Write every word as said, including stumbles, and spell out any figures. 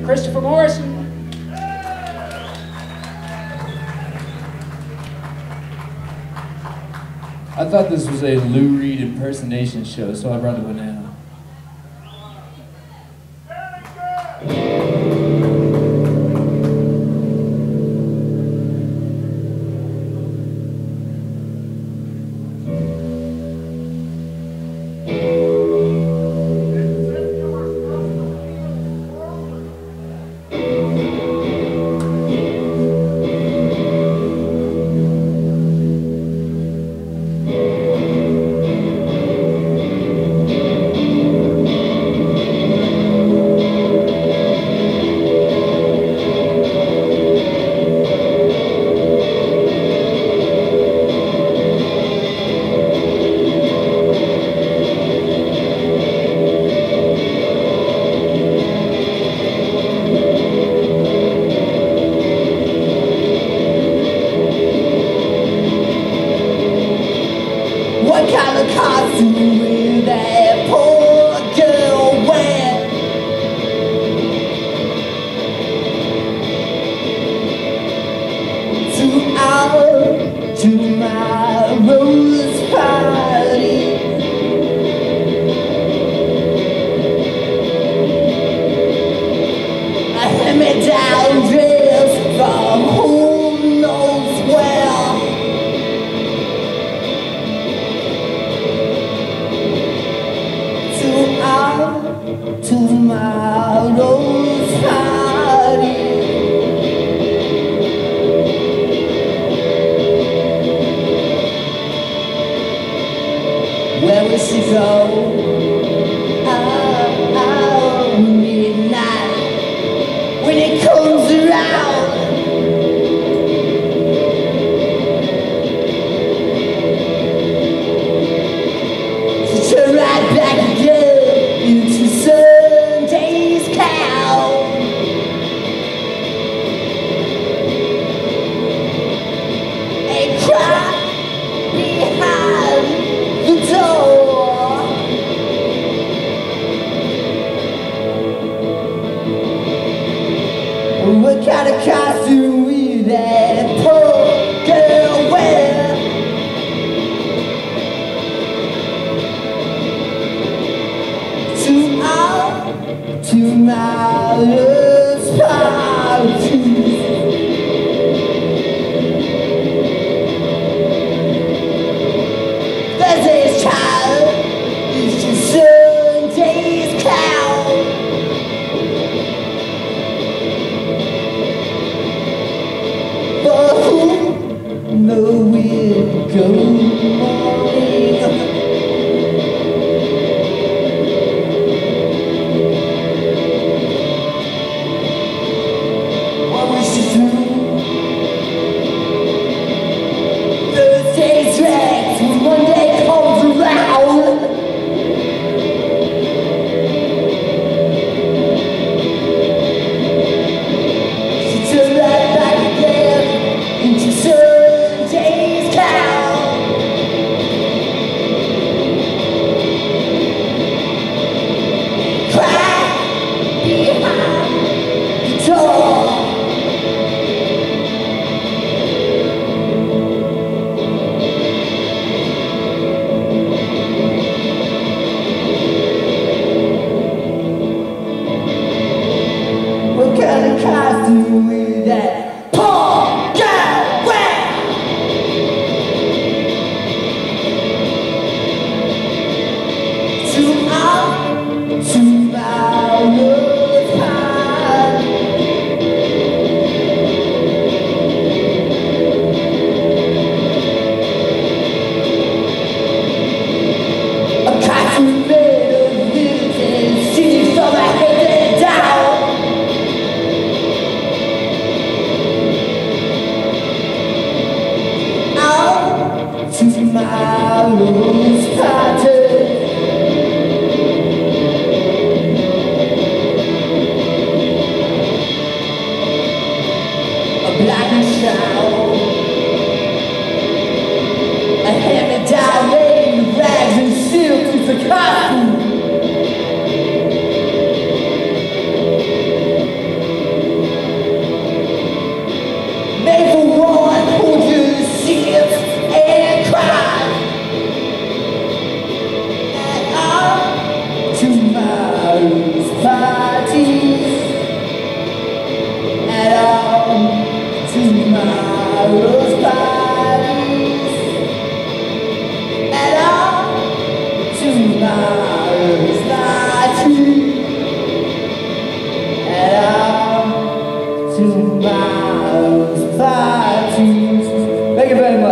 Morrison. I thought this was a Lou Reed impersonation show, so I brought the banana. What kind of costume will that poor girl wear? To our tomorrow's party. A hand-me-down dress from who knows where. Tomorrow's party. Where will she go? Oh, oh, midnight when it comes around. She turn right back again into Sunday's cow. And cry behind the door. What kind of costume will that poor girl wear? To our tomorrow's party. Thursday's child is just Sunday's clown. But who knows we'll go morning? Thursday's dress when Monday comes around. She turned right back again into Sunday's cow. Cry behind the door. What kind of costume will that poor girl wear? To our tomorrow's party. A costume made of linen, singing from my head down. Tomorrow's party. A black shower, a hand-me-down made with rags and silk is a costume. Thank you very much.